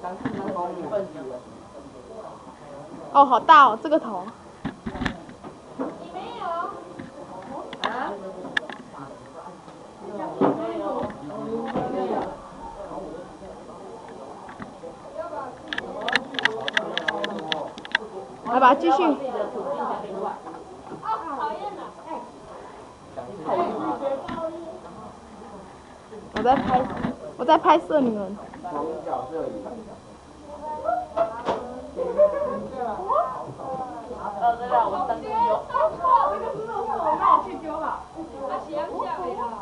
哦，好大哦，这个头。 你没有？啊？ 来吧，继续。 讨厌了， 我在拍摄你们。 对了，我生日有。那你去丢吧。他想想没了。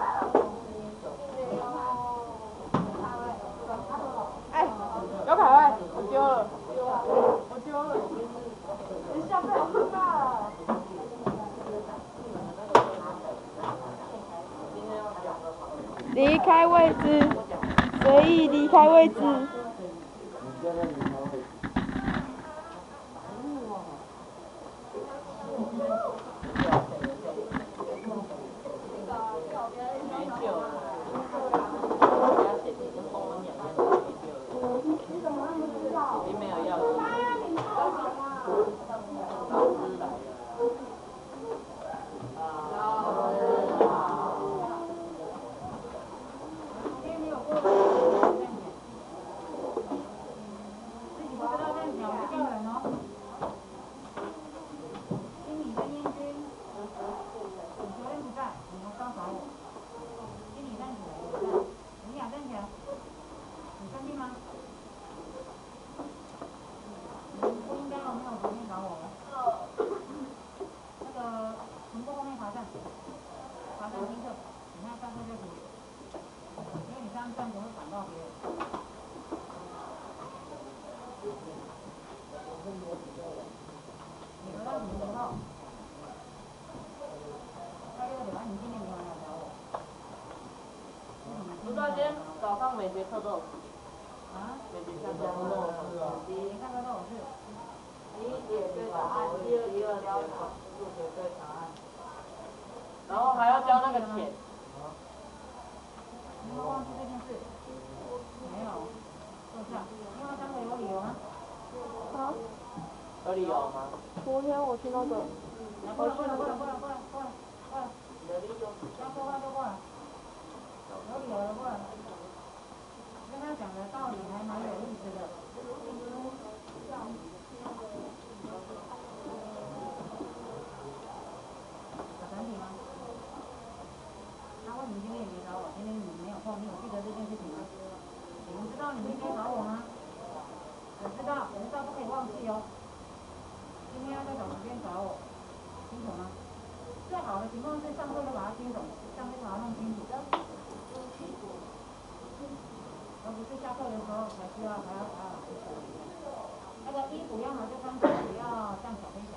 哎，刘凯威，我丢了。我丢了。你下不了吧？离开位置，随意离开位置。 不知道今天早上每节课都有事。啊？每节课都有事。第一课都有事。第一节对答案，第二节调查，数学对答案。然后还要交那个钱。 你有忘记这件事？没有，是不是？因为三个有理由吗？ 啊？ 有理由吗？ 昨天我去那个。 过来。 有理由。 要说话就过来。有理由的过来。跟他讲的道理还蛮有意思的。有整体吗？他问你今天也没找我，今天你没有空，你有记得这件事情吗？你们知道你们应该找我吗？我知道不可以忘记哦。今天要再找时间找我，清楚吗？最好的情况是上课就把它听懂，上课把它弄清楚。而不是下课的时候才需要还要老师说。那个衣服要么就穿起来，不要像小飞侠。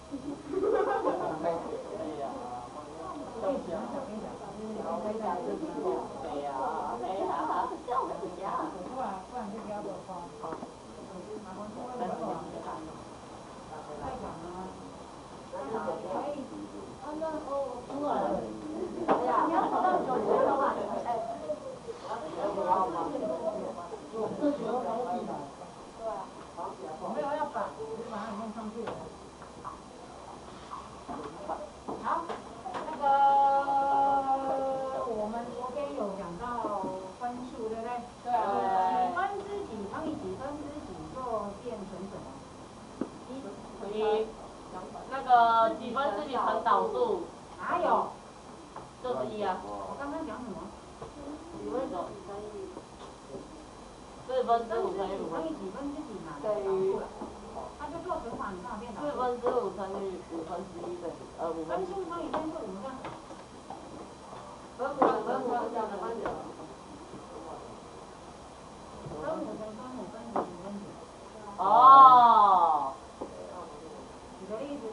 不然就不要给我放。太长了。可以。你要跑到9节的话，我没有要把，只是把它弄上去了。好，那个我们昨天有讲到分数，对不对？ 对。 几分之几乘以几分之几就变成什么？ 那个几分之几乘导数？ 哪有？ 就是1啊。 我刚刚讲什么 ？4分之5乘以5分之几分之几嘛？等于。他就做乘法，你看变导数。 4分之5乘以5分之1等于5分之1。 分数乘以分数怎么样？ 分母乘分母分子乘分子。 分母乘分母分子乘分子。 哦。 举个例子。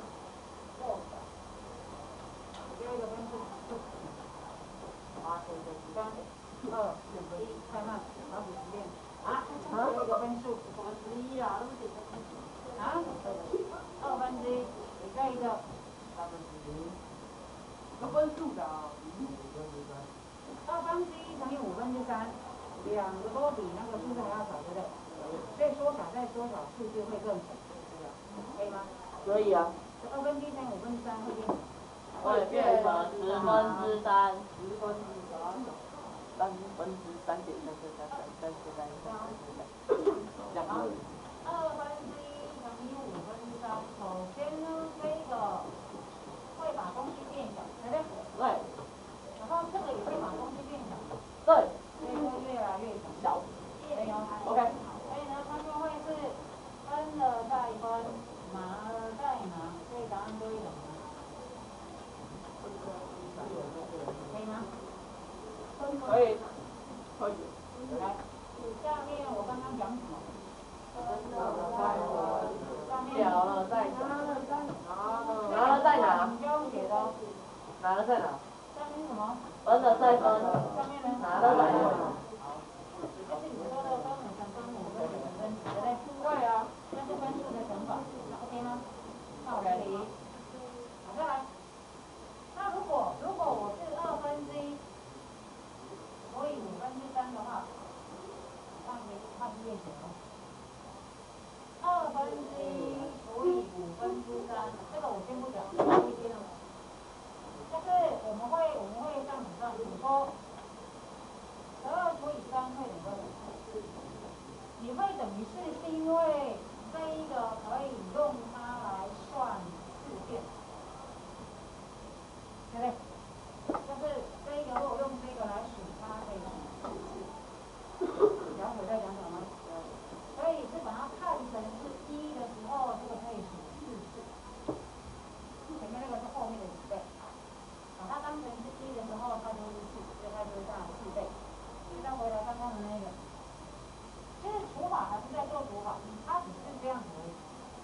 第二个分数。3、2、1，太慢，老鼠时间。啊？第二个分数。 1啊，那么简单。 啊？2分之1，你再一个。 3分之1。有分数的啊。 2分之1乘以个都比那个数字还要少，对不对？所以缩小再缩小，数字会更小，可以吗？ 可以啊。 2分之一乘以5分之3会变什么？ 会变成10分之3。 10分之3。 3分之3.3333333。这样子。 2分之一乘以5分之3，首先呢，这个会把东西变小，对不对？ 对。 然后这个也会把东西变小。 对。 所以会越来越小。可以哦。 OK。 所以呢，它就会是分了再分，拿了再拿，所以答案就会等于。可以吗？ 可以。可以。 来，下面我刚刚讲什么？ 了了再拿。拿了再拿。 你就用写的。 拿了再拿。 下面是什么？ 分了再分。 下面呢？ 拿了再拿。 就是你说的分母乘分母分子乘分子，对不对？对啊。那是分数的乘法，那 OK 吗？那我这里，好，再来。那如果我是2分之一除以5分之3的话，它是列写的。2分之一除以5分之3，这个我先不讲，不一定了。就是我们会这样子算，比如说12除以3会等于多少？你会等于4是因为这一个可以用它来算4遍，对不对？就是这一个如果用这个来数，它可以数4次。了解我在讲什么吗？所以是把它看成是1的时候，这个可以数4次。前面那个是后面的几倍。把它当成是1的时候，它就是4，所以它就是这样4倍。再回来刚刚的那个，其实除法还是在做除法，它只是这样子而已。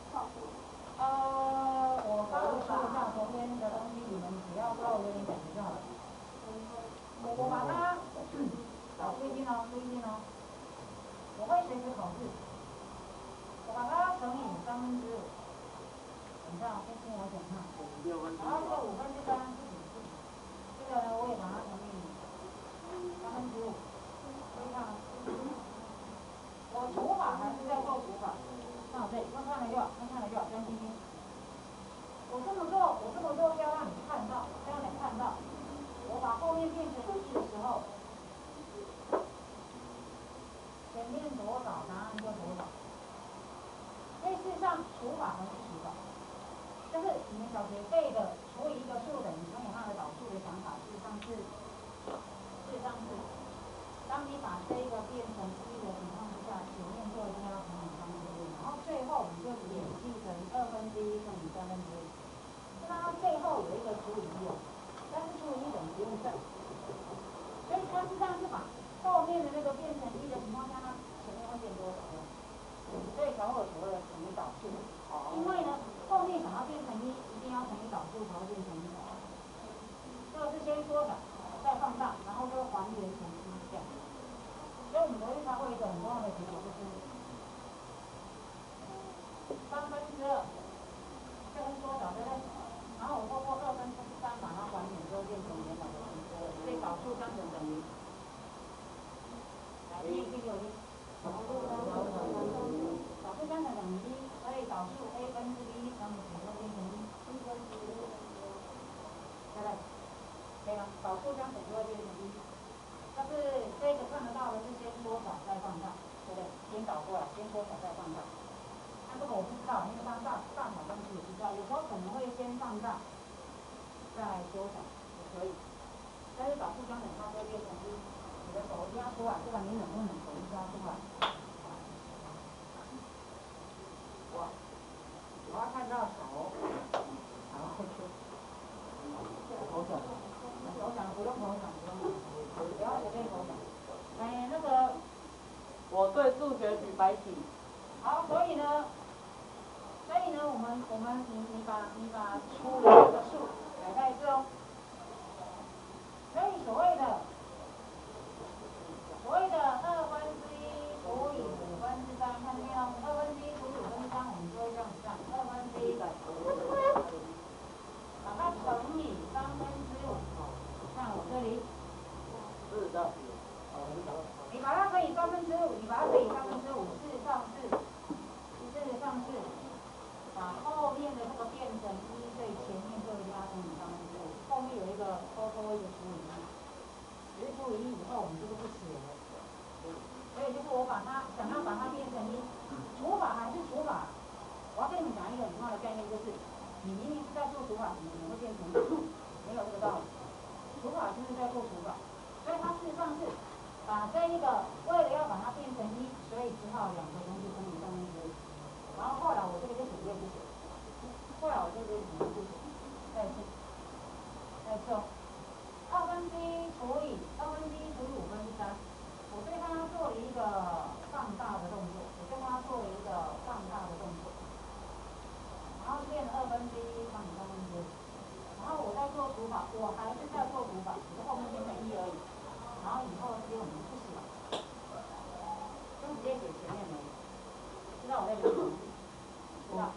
我刚刚说一下昨天的东西，你们只要稍微有点感觉就好了。我把它，注意听哦，注意听哦。我会随时考试。我把它乘以5/3。等一下，先听我讲哈。然后这个5分之3自己。这个呢，我也把它乘以15/3。可以看吗？我除法还是在做除法。啊，对，用看了就好，专心听。我这么做是要让你看到，我把后面变成1的时候，前面多少，答案就多少。所以事实上，除法还是除法，就是你们小学背的除以一个数等于乘以它的导数的想法，事实上是，当你把这个变成1的情况之下，前面就一定要乘以3/4，然后最后你就演绎成2分之一乘以3分之一。那它最后有一个除以1，但是除以1等于不用算，所以它实际上是把后面的那个变成1的情况下，它前面会变多少？所以才会有所谓的乘以导数。因为呢，后面想要变成1，一定要乘以导数才会变成1。这个是先缩小，再放大，然后就还原成1这样。所以我们昨天才会有一个很重要的结果，就是2/3，这个是缩小，对不对？然后我透过2分之3把它还原之后变成原本的1，所以导数相等等于。来，1第6题。导数相等等于1，所以导数 a 分之 b 乘以几就变成1，对不对？可以吗？导数相等就会变成1。但是这个看得到的是先缩小再放大，对不对？先导过来，先缩小再放大。那这个我不知道，因为它大小关系也不知道，有时候可能会先放大，再缩小也可以。但是导数相等它就会变成1，你的手一定要出来，不管你冷不冷，手一定要出来。我要看到手，然后就头转，不用头转，不要随便头转。那个， 我对数学举白旗。 好，所以呢，你把出的这个数改在这哦。所以所谓的2分之一除以5分之3，看见没有？2分之一除以5分之3，我们就会这样子算，2分之一把它乘以3/5。看我这里。 是的。 你把它乘以3/5 5，你把它乘以5，事实上是把后面的这个变成1，所以前面就加乘以5，后面有一个偷一个除以1，只是除以1以后我们这个不写了，所以就是我想要把它变成1，除法还是除法，我要跟你们讲一个很重要的概念，就是你明明是在做除法，怎么可能会变成没有这个道理，除法就是在做除法，所以它事实上是把这一个为了要把它变成1，所以只好2个东西乘以上面去。然后后来我这个就省略不写，后来我这个就省略不写，再一次哦，2分之一除以5/3，我对它做了一个放大的动作，然后变1/2乘以1/3，然后我在做除法，我还是在做除法，只是后面变成1而已，然后以后这边我们不写，就直接写前面而已，知道我在讲什么？知道。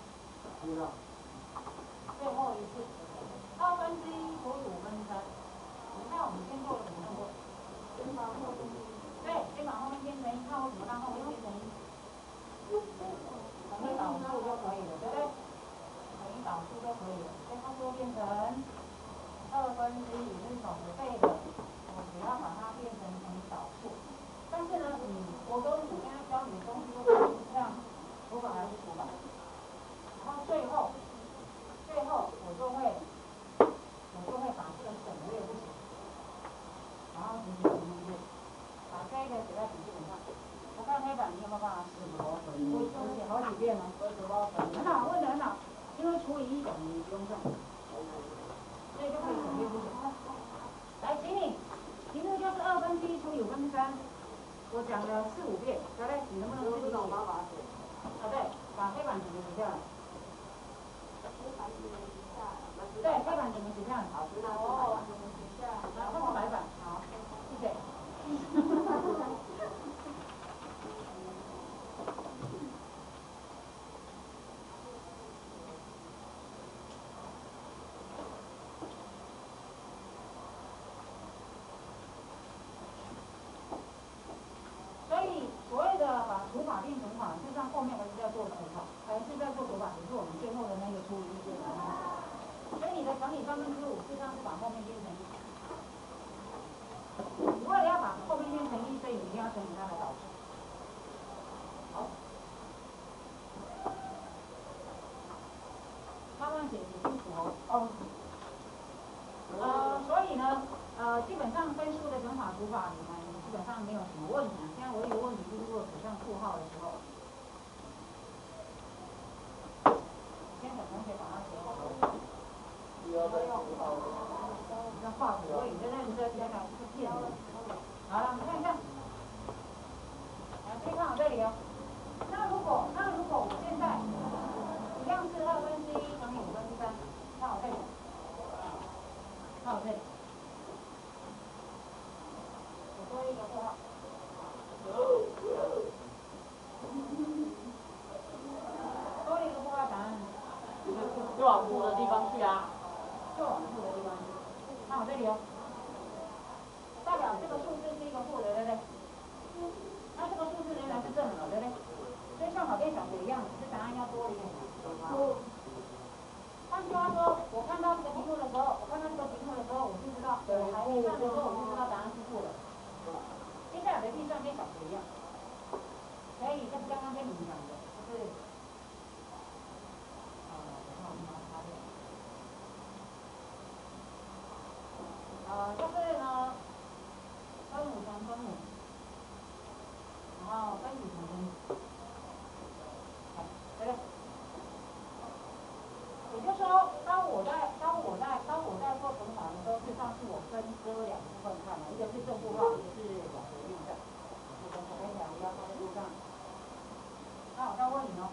最后一次，2分之一除以5/3。你看我们先做了什么动作？对，先把后面变成1，看我怎么让后面变成1。乘以导数就可以了，对不对？乘以导数就可以了，所以它就变成2分之一是总的这个，我只要把它变成乘以导数。但是呢，我现在教你的东西都是这样，除法还是除法？然后最后我就会把这个省略不写，然后直接把这个写在笔记本上。我看黑板你有没有办法试？我写好几遍了。很好，问得很好，因为除以1等于不用算，所以就可以省略不写。来，请你，题目就是2分之一除以5/3，我讲了4、5遍，对不对？你能不能自己写？对，把黑板整个写下来。对，黑板怎么写下来？哦，来，换成白板，好，谢谢。所以所谓的把除法变乘法，事实上后面还是在做除法，只是我们最后的那个除以1变成1。所以你的乘以5/3，事实上是把后面变成1。你为了要把后面变成1，所以你一定要乘以它的导数。好，慢慢写，写清楚哦。所以呢，基本上分数的乘法除法，你们基本上没有什么问题。现在我有一个问题就是，如果指向负号的时候，先给同学把它写好。要画符，你在认真，家长是骗人。好了，我们看一下，来，可以看好这里哦。那如果我现在一样是2分之一乘以5/3，看好这里，看好这里，我多一个符号。多了一个符号，答案就往负的地方去啊。 就往负的地方去。看我这里哦，代表这个数字是一个负的，对不对？那这个数字仍然是正的，对不对？所以像考跟小学一样，只是答案要多了一个什么？换句话说，我看到这个题目的时候，我就知道，我还没看的时候，我就知道答案是负的。接下来的计算跟小学一样，所以这是刚刚跟你们讲的，就是。就是呢，分母乘分母，然后分子乘分子，对不对？也就是说，当我在做乘法的时候，事实上是我分割2部分看的，一个是正负号，一个是小学运算。我从左边讲，要放在路上。那我再问你哦，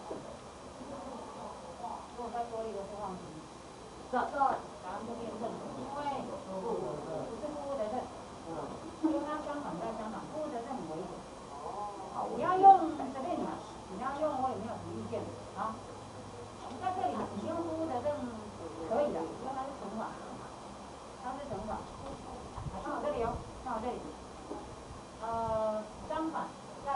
如果再多一个负号题，答案就变正的，因为不是负的正，因为它相反再相反，负的正很危险。你要用随便你，你要用我也没有什么意见。好，在这里你用负的正可以的，因为它是乘法，看我这里哦，看我这里，相反再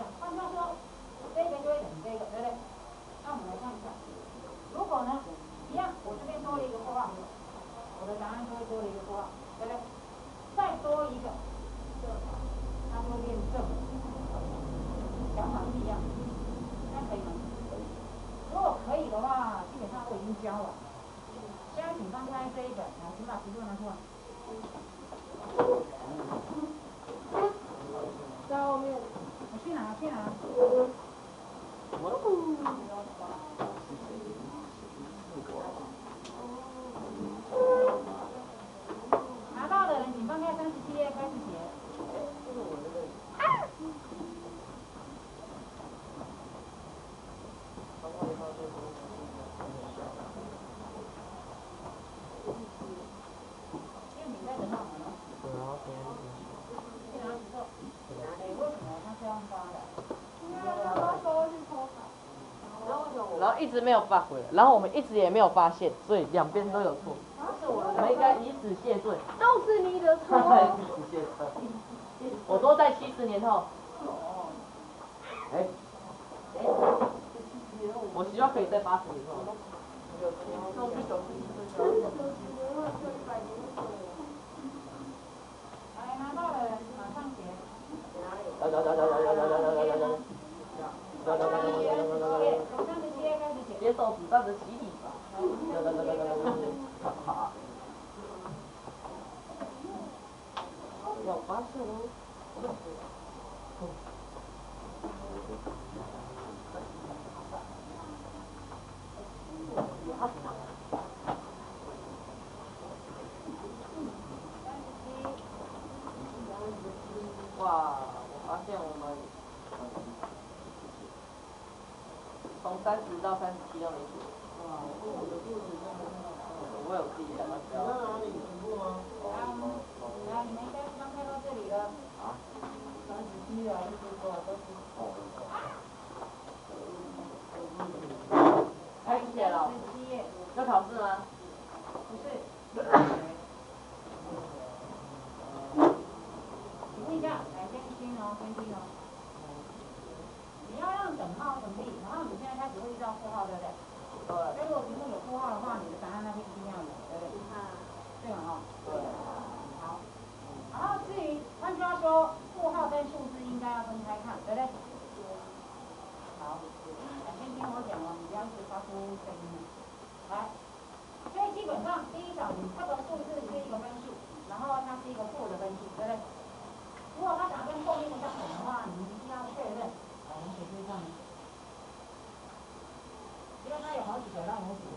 换句话说，这个就会等于这个，对不对？那我们来看一下，如果呢，一样，我这边多了一个括号，我的答案就会多了一个括号，对不对？再多一个，它就会变正。想法是一样，这样可以吗？如果可以的话，基本上我已经教了。现在请翻开这一本，来，请把题目拿出来。 在后面。 我去拿，去拿。拿到的人，请翻开37页开始写。 然后一直没有发回来，然后我们一直也没有发现，所以两边都有错。我们应该以此谢罪。 都是你的错。 我说在70年后。我希望可以在80年后。 来，拿到的人马上写。 接受子弹的洗礼吧。要发射喽！哇！我发现我们从30到37都没写。哇！我有自己的目标。 来，你们应该刚看到这里了。37啊， 开始写了。 37页。 要考试吗？ 不是。请问一下，来先听哦，先听哦。你要让等号成立，然后你现在开始会遇到负号，对不对？ 对。 所以如果题目有负号的话，你的答案那边一定要有，对不对？对嘛哈？ 对。 好。然后至于换句话说，负号跟数字应该要分开看，对不对？好，先听我讲哦，你不要一直发出声音。来，所以基本上第一条，你这个数字是一个分数，然后它是一个负的分数，对不对？如果它想跟后面的相同的话，你一定要确认我们写对上，因为它有好几个让我写。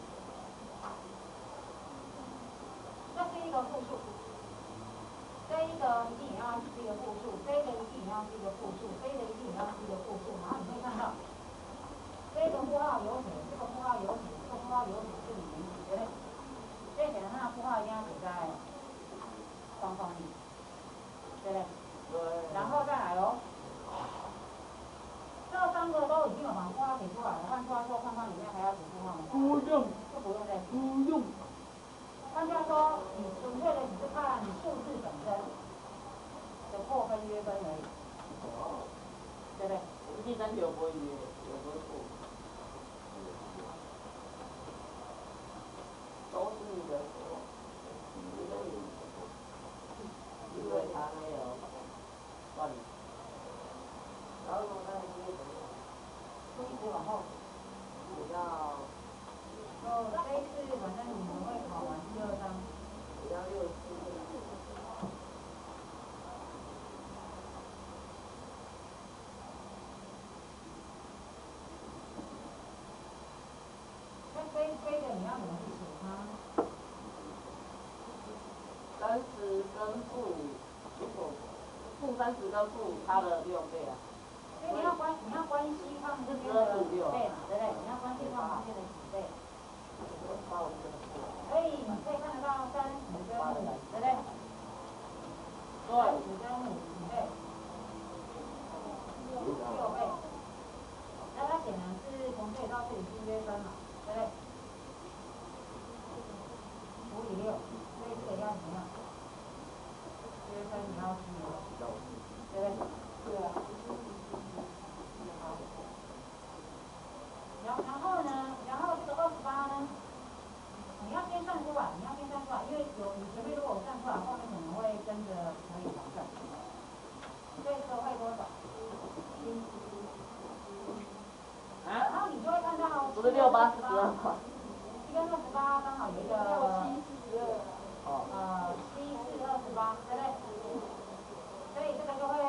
这是一个复数，这一个一定也要是一个复数，这个一定也要是一个复数，这个一定也要是一个复数，然后你会看到，这个符号有写，这个符号有写，这个符号有写，这里没写，对不对？所以显然它的符号一定要写在框框里，对不对？ 对。 然后再来喽，这3个都已经有把符号写出来了，换句话说，框框里面还要写符号吗？ 不用。 就不用再写。 不用。 换句话说，你纯粹的只是看数字本身的破分约分而已，对不对？ 第3题我不会约，我不会错。都是你的错。因为他没有算你。然后那一个就一直往后。 比较。 这一次反正你们会考完第2章。 比较6、7。 那飞的你要怎么去写它 ？30跟负，如果负30跟负差了6倍啊。 所以你要关系放这边的几倍嘛，对不对？你要关系放这边的几倍。所以你可以看得到30跟5，对不对？对。30跟5几倍？6倍。那它显然是从这里到这里是约分嘛，对不对？5与6，所以这个要怎么样？约分你要记，对不对？对啊。 不是6、8、42吗？ 一跟28刚好有一个7、4、28，对不对？所以这个就会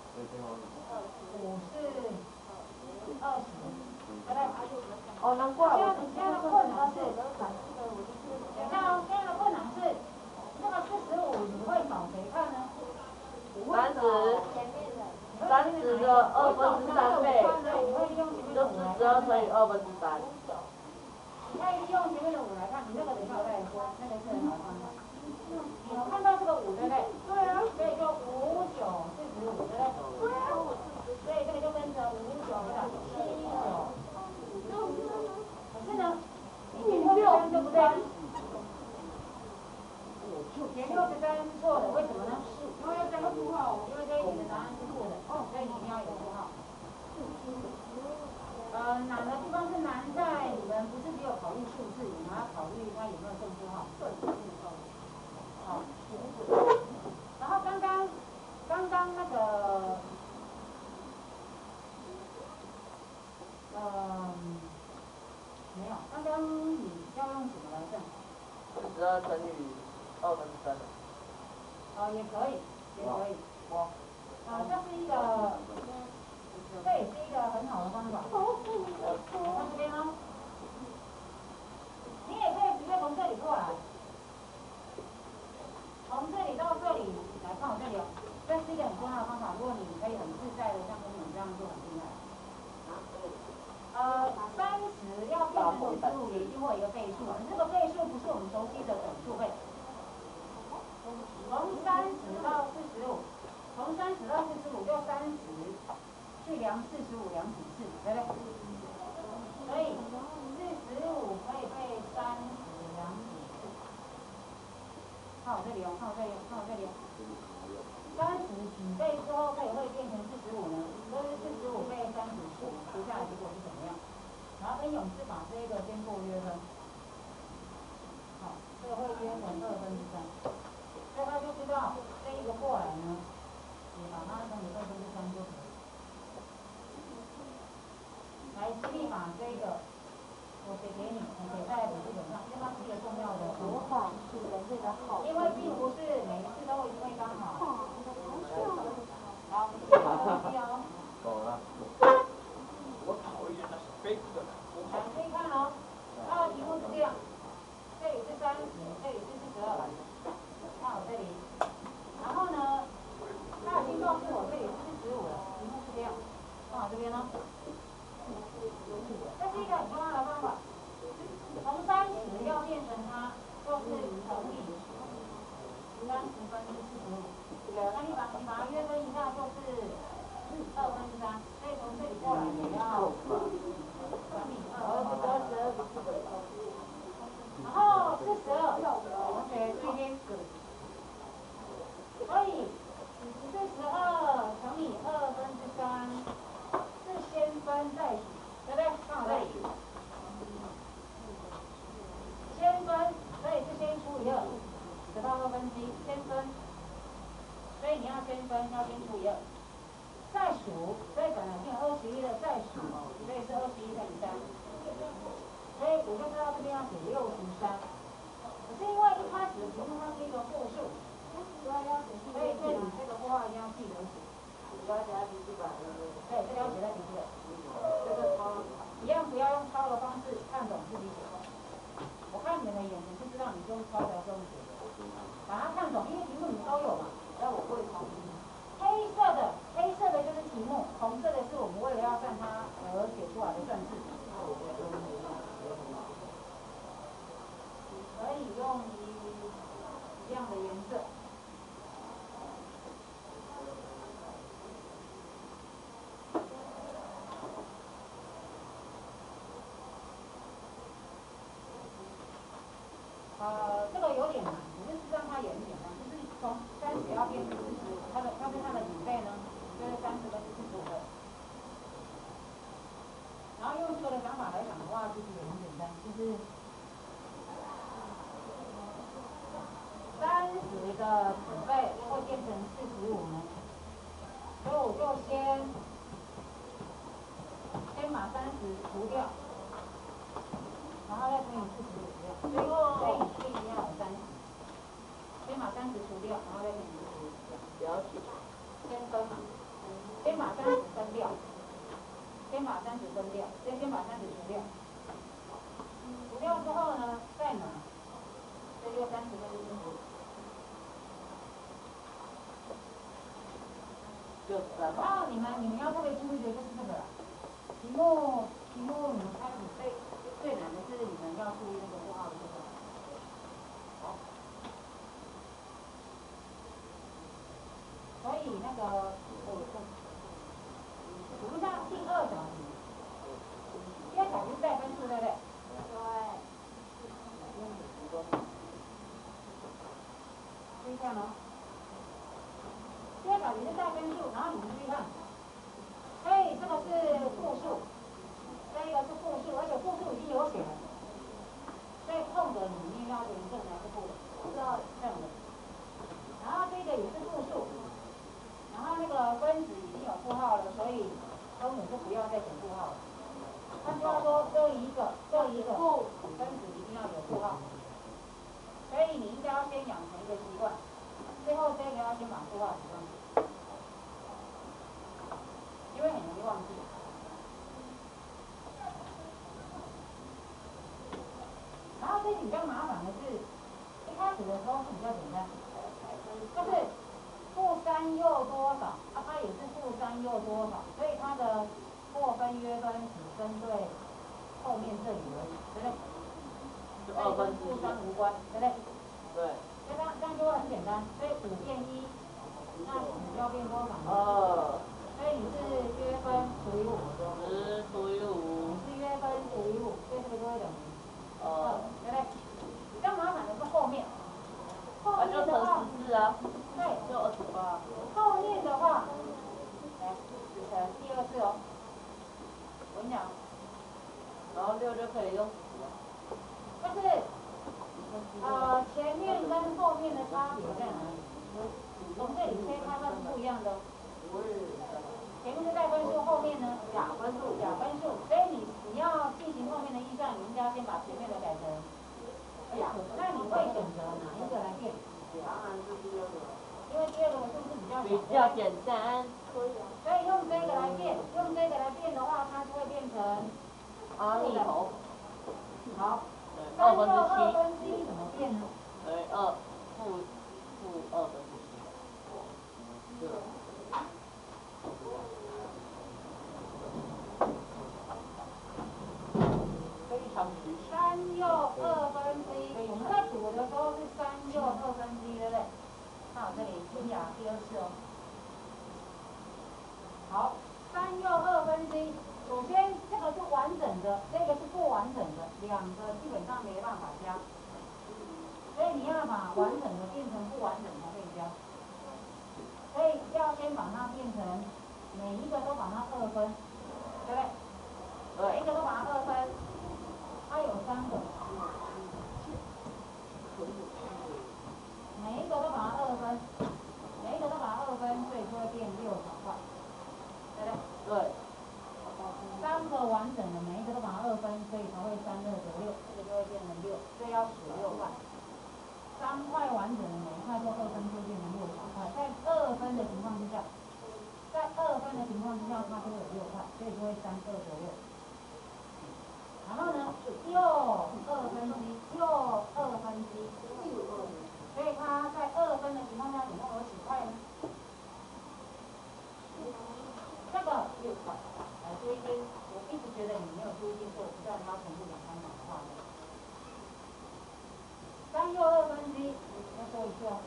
5、4、20，对不对？ 哦，难怪我。 现在的困难是，等一下哦，现在的困难是，这个45你会找谁看呢 ？30的3/2倍，就是12乘以3/2。 你可以利用前面的5来看，你那个等一下我再来说，那个是很好的方法。你有看到这个5对不对？对啊。所以就5、9、45，对不对？对啊。所以这个就跟着5、9的7、9。可是呢，你填63对不对？填63是错的，为什么呢？因为要加个符号，因为这一题的答案是错的，所以你一定要有符号。难的地方是难在你们不是只有考虑数字，你们还要考虑它有没有正负号。好。然后刚刚那个，没有，刚刚你要用什么来证 ？42乘以3/2。 也可以，也可以。这是一个。这也是一个很好的方法。看这边哦，你也可以直接从这里过来，从这里到这里来看我这里哦。这是一个很重要的方法，如果你可以很自在的像公们这样做，很厉害。30要变成45也一定会有一个倍数，这个倍数不是我们熟悉的整数倍。从30到45，从30到45就30。去量45量几次，对不对？所以45可以被30量几次？看我这里哦，看我这里，看我这里。30几倍之后会变成45呢？所以45被30除下来，结果是怎么样？然后跟永次法这个先做约分。好，这个会约成3/2。所以他就知道这一个过来呢，你把它乘以2/3就可以。来，激励法这个，我写给你，你写在笔记本上，因为它是一个重要的方法。因为并不是每一次都一定会刚好。好，我们写哦。 走了。我讨厌那小飞哥。 来，可以看哦，它的题目是这样，这里是30，这里是42，看我这里。然后呢，它已经告诉我这里是45了，题目是这样，看我这边哦。这是一个很重要的方法，从30要变成它，就是乘以30分之45。那你把它约分一下，就是2/3。所以从这里过来也要乘以2/2。然后42，同学注意听。所以42乘以2/3是先分再数。对不对？看我这里，先分，所以是先除以2，得到1/2，先分，所以你要先分，要先除以2，再数，所以本来是21的再数，所以是21乘以3，所以我就知道这边要写63，可是因为一开始的题目它是一个复数，所以这里这个符号一定要记得写。对，这个要写在笔记本。一样不要用抄的方式，看懂自己写。我看你们的眼神就知道你是用抄的这种写的，把它看懂，因为题目你们都有嘛。但我会抄。黑色的就是题目，红色的是我们为了要算它而写出来的算式。可以用一样的颜色。这个有点难，可是事实上它也很简单，就是从30要变成45，它的几倍呢？就是30分之45倍。然后用这个的想法来想的话，其实也很简单，就是30的几倍会变成45呢？所以我就先把30除掉， 先把30分掉，先把30除掉。除掉之后呢，再拿这个30分之10。然后你们要特别注意的就是这个啦。题目你们开始最难的是你们要注意那个符号的部分。好。所以那个图上第2小题，第2小题是带分数，对不对？对。注意看哦。第2小题是带分数，然后你们注意看，所以这个是复数，这个是复数，而且复数已经有写了，所以空格里面要填正还是负的？正的。然后这个也是复数，然后那个分子已经有负号了，所以分母就不要再写负号了。换句话说，各一个分子一定要有负号，所以你应该要先养成一个习惯。最后这个要先把符号写上去，因为很容易忘记。然后这题比较麻烦的是，一开始的时候是比较简单，就是-3又多少，它也是-3又多少，所以它的过分约分只针对后面这里而已，对不对？所以跟-3无关，对不对？ 对。 这样就会很简单，所以5变1，那10要变多少呢？所以你是约分除以5。 10除以5。 你是约分除以5，所以这个就会等于2，对不对？比较麻烦的是后面。后面的话， 就乘14啊。 对， 就28。 后面的话，来，乘第2次哦。我跟你讲， 然后6就可以用10了。 但是。前面跟后面的差别在哪里？从这里切开它是不一样的。前面是带分数，后面呢假分数，所以你要进行后面的计算，你应该先把前面的改成假。那你会选择哪一个来变？ 当然是第2个。 因为第2个的数字比较小。 比较简单。 所以用这个来变，的话，它就会变成阿弥陀。 好。3又2分之1怎么变呢？ 对，2负2分之1。对。非常直。 3又2分之1，我们在组的时候是3又2分之1，对不对？那我这里先讲第2次哦。好，3又2分之1。首先，这个是完整的，这个是不完整的，两个基本上没办法加，所以你要把完整的变成不完整才可以加，所以要先把它变成每一个都把它2分，对不对？每一个都把它2分，它有3个，每一个都把它2分，所以就会变6小块，对不对？ 对。 3个完整的，每一个都把它2分，所以才会3×2得6，这个就会变成6，所以要数6块。3块完整的，每一块都2分，就变成6小块。在2分的情况之下，它就会有6块，所以就会3×2得6。然后呢，又2分之1，所以它在2分的情况下，总共有几块呢？这个6块。这一边我一直觉得你没有注意进错，不知道你要重复讲3讲的话呢。3又2分之1，要说一次哦。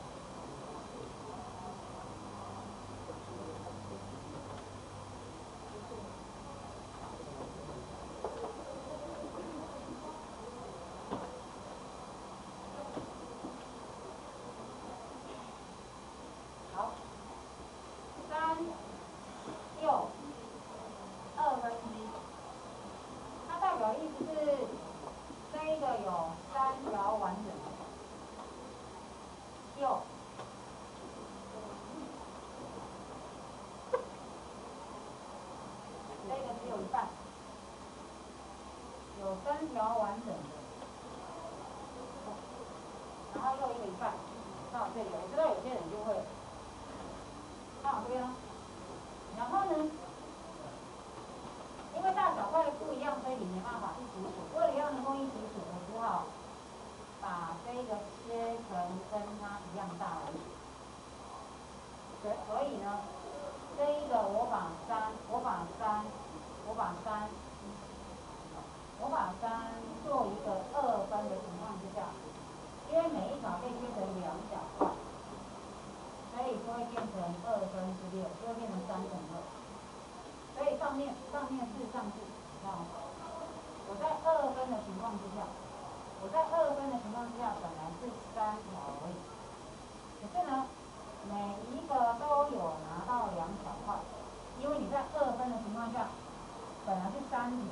好，3又2分之1，它代表意思是这一个有3条完整的，又这个只有一半，有3条完整的，然后又一个一半，到这里，我知道有些人就会到这边了，然后呢？ 上面是上去，知道吗？我在2分的情况之下，本来是3条而已，可是呢，每一个都有拿到2小块，因为你在2分的情况下，本来是3条，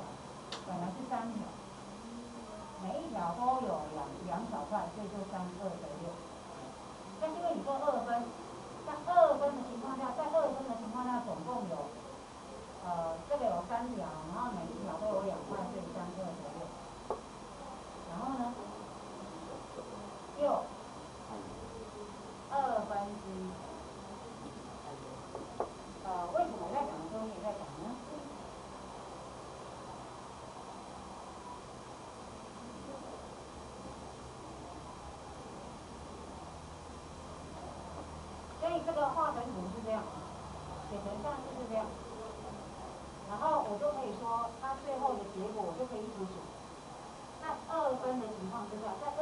每一条都有两小块，所以就3、2得6。但是因为你做2分，在2分的情况下，总共有这个有3条，然后每一条都有2块，所以3、2得6。然后呢，6 2分之一。为什么我在讲的时候你也在讲呢？所以这个画成图是这样，写成上式是这样，然后我就可以说它最后的结果我就可以一直数。在2分的情况之下，3、2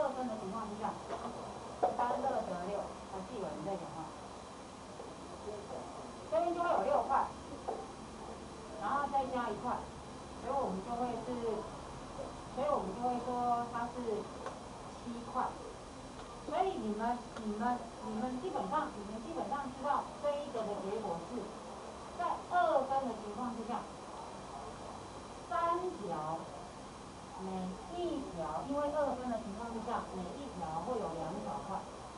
得6，还是有人在讲话。这边就会有6块，然后再加1块，所以我们就会说它是7块。所以你们基本上知道这一个的结果是，在2分的情况之下，3条，每一条，因为2分的情况之下，每一条会有2小块。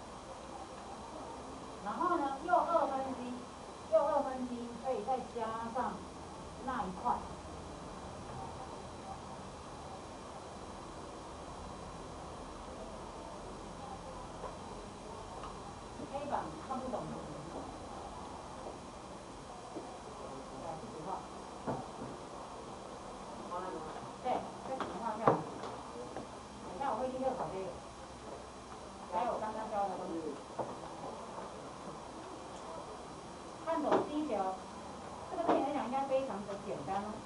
然后呢，又2分之一，所以再加上那一块。黑板看不懂的。自己画。对，这情况下，等一下我会立刻考这个，还有刚刚教的东西。看懂第一节哦，这个对你来讲应该非常的简单哦。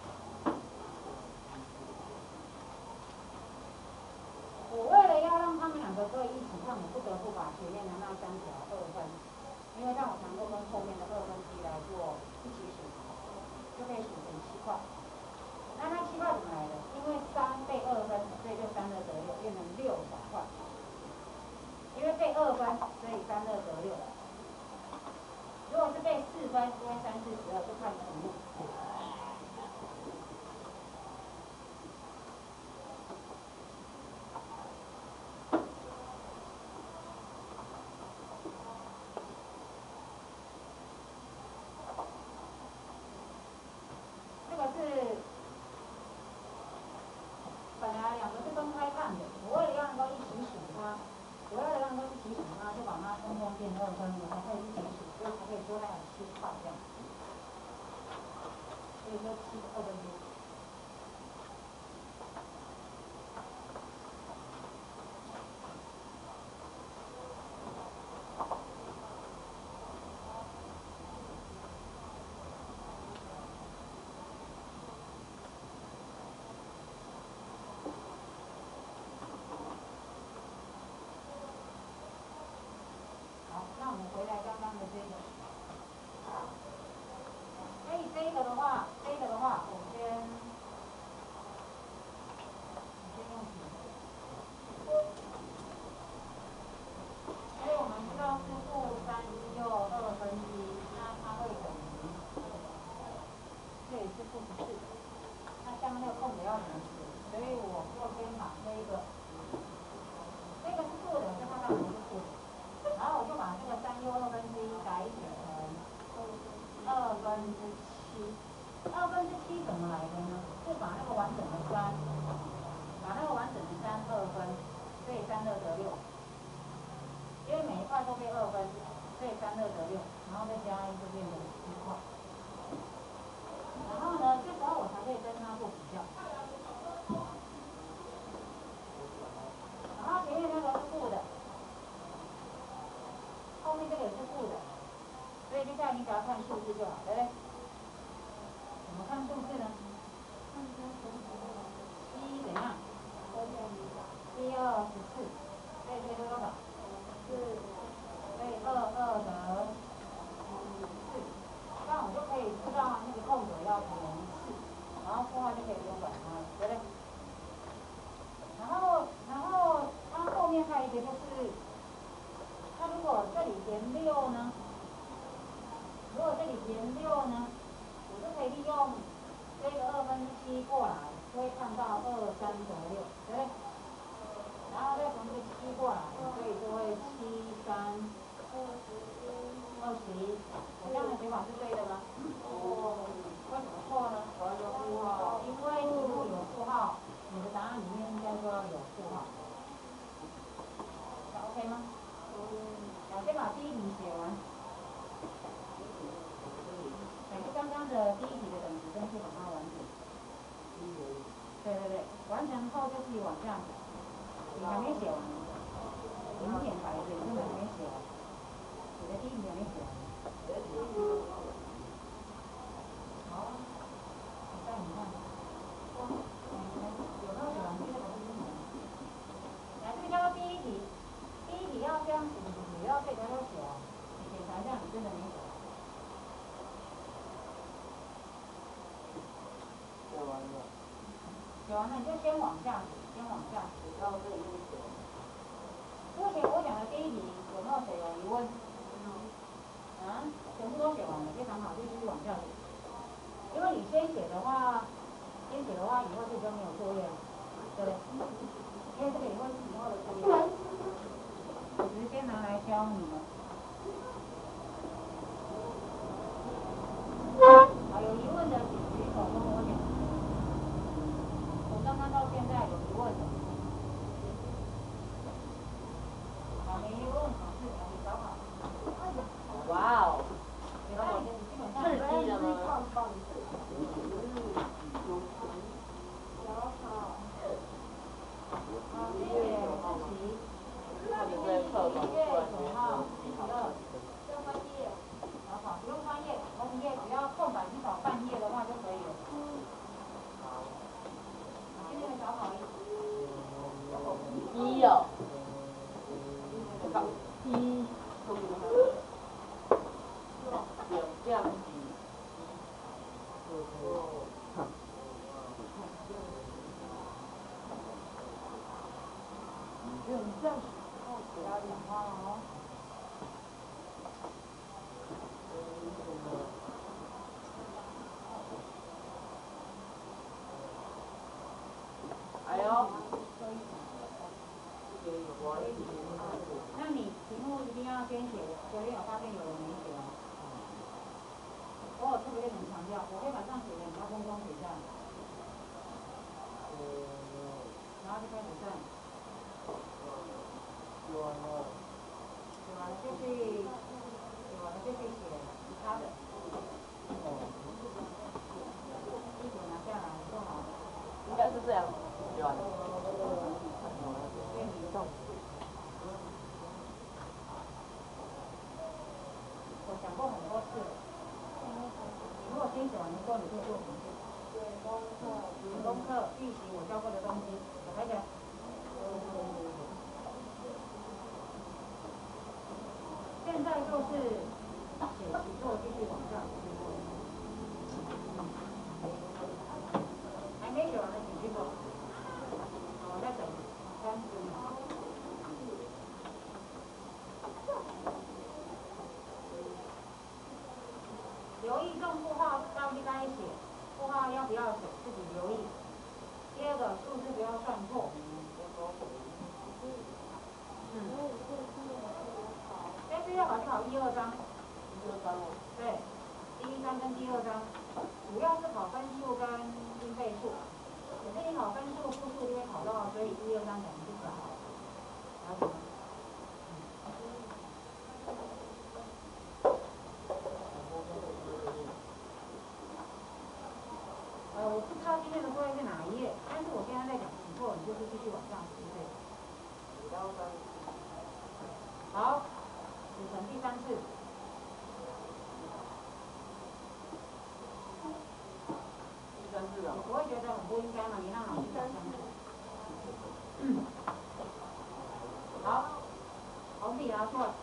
我为了要让他们2个可以一起看，我不得不把前面的那3条2分，因为这样我才能够跟后面的2分之一来做一起数，就可以数成7块。那7块怎么来的？因为3被2分，所以就3、2得6，变成6小块。因为被2分，所以3、2得6。如果是被4分，因为3、4、12，就看题目。这个是本来2个是分开看的，我为了让能够一起数它，就把它通通变2分，我才可以一起数，所以才可以说它有7块这样。所以说7个2分之一。那我们回来刚刚的这个，所以这个的话，我先用笔。所以我们知道是-3又2分之一，那它会等于，这里是-14，那下面那个空格要怎么写？所以我就先把这个是负的，所以它当然是负的。然后我就把这个3又2分之一改写成2分之7。2分之7怎么来的呢？是把那个完整的3，2分，所以3、2得6。因为每一块都被2分，所以3、2得6，然后再加1就变成7块。然后呢，这时候我才可以跟它做比较。然后前面那个是负的。后面这个也是负的，所以接下来你只要看数字就好，对不对？怎么看数字呢？7怎样？7、2、14，所以这个多少？4，所以2、2得14，这样我就可以知道那个空格要填4。 减6呢，我就可以利用这个7/2过来，就会看到23/6，对不对？然后再从这个7过来，所以就会7×3=21。我这样的写法是对的吗？为什么错呢？因为题目有负号，你的答案里面应该就要有负号。那 OK 吗？好，先把第一题写完。就刚刚的第一题的等值分数把它完成。对对对，完成后就自己往下写。你还没写完，明显白着，你根本还没写完。你的第一题还没写完。好，我带你看。有没有写完？来，这个叫做第一题。第一题要这样写，你要这个都写完，你检查一下，你真的没写完。写完了你就先往下写，先往下写。到这里面写。目前我讲的第一题有没有谁有疑问？啊，全部都写完了，非常好，就继续往下写。因为你先写的话，以后就比较没有作业了，对不对？因为这个也会是以后的作业。我直接拿来教你们。好，有疑问的请举手跟我讲。从刚刚到现在有疑问的。好，没疑问考试可以找好。 哇哦！ 刺激了吗？好，谢谢自习。1月9号，星期2。不用翻页，同一页只要空白至少半页的话就可以了。今天的小考 1哦。1。这样子。这样子，不要讲话了哦。哎呦！ 那你题目一定要先写，昨天有发现有人没写哦。我有特别跟你们强调，昨天晚上写的你要通通写下来。然后就开始算。写完了就去写其他的。一手拿下来做好。 应该是这样。写完了。 我讲过很多次了。你如果先写完之后，你就做什么事？写功课、预习我教过的东西，有没有？现在就是写习作，继续往上。还没写完的请举手。我在等30秒。留意重负号要不该写，负号要不要写，自己留意。第二个，数字不要算错。但是要考就考1、2章。对，第1章跟第2章，主要是考分数跟因倍数。可是你考分数、复数就会考到，所以1、2章讲的就比较好。了解吗？我不知道今天的作业是哪一页，但是我现在在讲习作，你就是继续往上读对。好，组成第3次。你不会觉得很不应该吗？你让老师讲3次。好，红笔拿出来。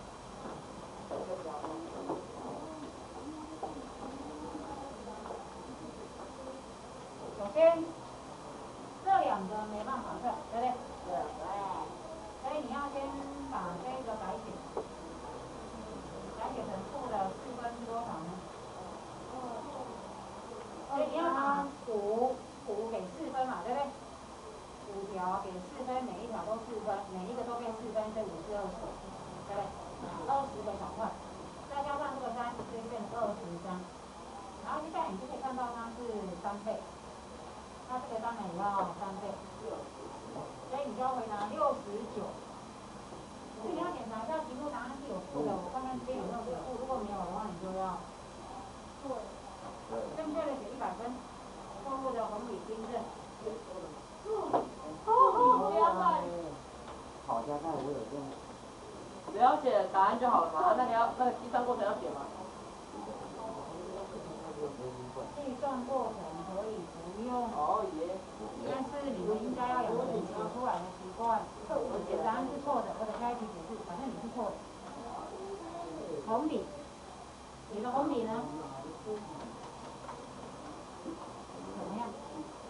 首先，这2个没办法算，对不对？对。所以你要先把这个改写成负的4分之多少呢？ 所以你要把5给4分嘛，对不对？5条给4分，每一条都4分，每一个都给4分，所以5是20，对不对？20个小块，再加上这个3，所以就变成23。然后接下来你就可以看到它是3倍，那这个当然也要3倍，所以你就要回答69。所以你要检查一下题目答案是有附的，我看看这边有没有给附，如果没有的话，你就要正确的写100分，错误的红笔订正。 好加菜我有用。 只要写答案就好了嘛，那你要那个计算过程要写吗？ 计算过程可以不用， 哦耶。 但是你们应该要有写出来的习惯。写答案是错的，或者下一题解释，反正你是错的。红笔，你的红笔呢？怎么样？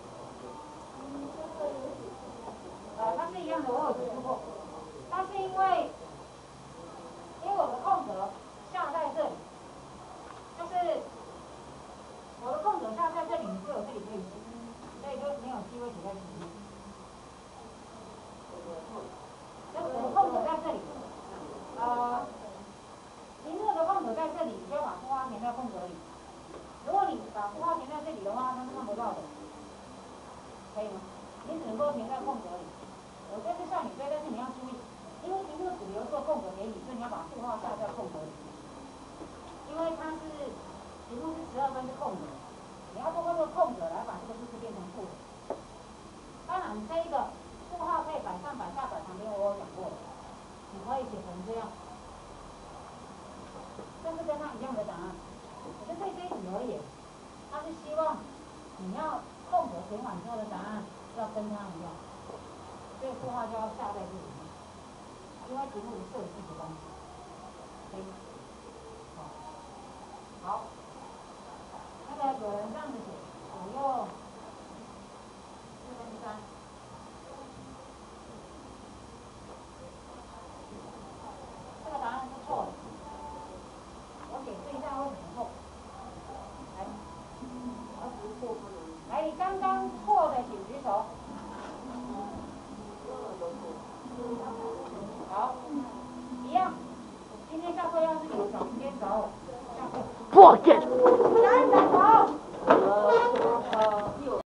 它是一样的，我有解释过。但是因为我的空格下在这里，就是我的空格下在这里，你就有这里可以写，所以就没有机会写在前面。就我的空格在这里，题目的空格在这里，你就要把符号填在空格里。如果你把符号填在这里的话，它是看不到的，可以吗？你只能够填在空格里。我这次叫你对，但是你要注意，因为题目只留这个空格给你，所以你要把符号下在空格里。因为它是题目是12分是空格，你要通过这个空格来把这个数字变成负的。当然，这一个符号可以摆上摆下摆旁边，我有讲过，你可以写成这样，这是跟它一样的答案。可是对这一题而言，它是希望你要空格填完之后的答案要跟它一样，所以符号就要下在这里面，因为题目的设计的关系。可以吗？好，那个有人这样子写。